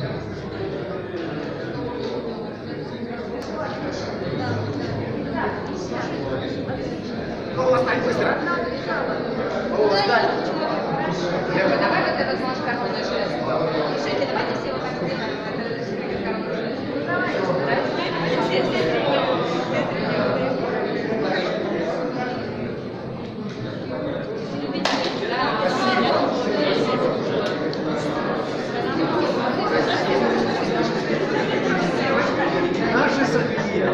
Ну, оставь быстро. О, Сталь. Давай вот этот наш коронный жест. Решите, давайте все вот так сделаем. Это коронный жест. Давай. Все Наши София.